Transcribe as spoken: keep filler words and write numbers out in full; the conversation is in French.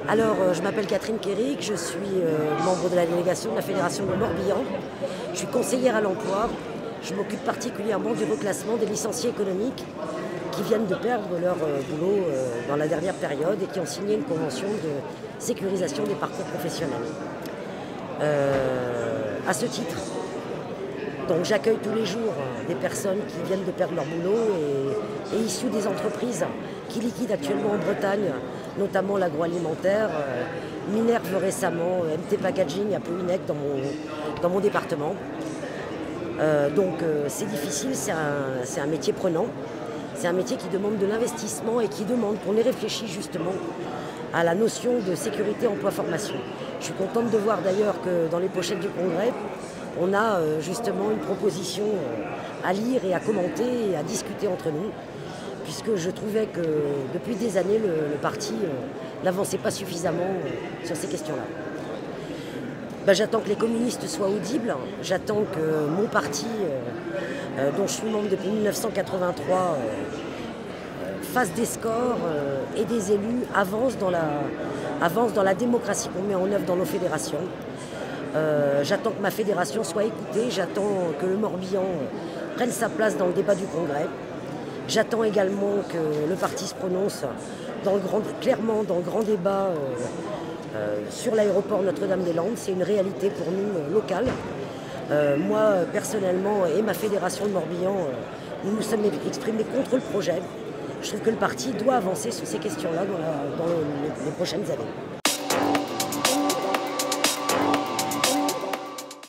Alors, euh, je m'appelle Catherine Kéric, je suis euh, membre de la délégation de la Fédération de Morbihan. Je suis conseillère à l'emploi. Je m'occupe particulièrement du reclassement des licenciés économiques qui viennent de perdre leur euh, boulot euh, dans la dernière période et qui ont signé une convention de sécurisation des parcours professionnels. Euh, à ce titre, donc j'accueille tous les jours des personnes qui viennent de perdre leur boulot et, et issues des entreprises qui liquident actuellement en Bretagne, notamment l'agroalimentaire, euh, Minerve récemment, M T Packaging à Plouhinec dans mon, dans mon département. Euh, donc euh, c'est difficile, c'est un, c'est un métier prenant, c'est un métier qui demande de l'investissement et qui demande qu'on ait réfléchi justement à la notion de sécurité emploi-formation. Je suis contente de voir d'ailleurs que dans les pochettes du Congrès, on a euh, justement une proposition euh, à lire et à commenter et à discuter entre nous, puisque je trouvais que depuis des années, le, le parti euh, n'avançait pas suffisamment euh, sur ces questions-là. Ben, j'attends que les communistes soient audibles, j'attends que mon parti, euh, euh, dont je suis membre depuis mille neuf cent quatre-vingt-trois, euh, fasse des scores euh, et des élus avancent dans la, avancent dans la démocratie qu'on met en œuvre dans nos fédérations. Euh, j'attends que ma fédération soit écoutée, j'attends que le Morbihan prenne sa place dans le débat du Congrès. J'attends également que le parti se prononce dans le grand, clairement dans le grand débat euh, euh, sur l'aéroport Notre-Dame-des-Landes. C'est une réalité pour nous euh, locale. Euh, moi, personnellement, et ma fédération de Morbihan, euh, nous nous sommes exprimés contre le projet. Je trouve que le parti doit avancer sur ces questions-là dans, la, dans le, les, les prochaines années.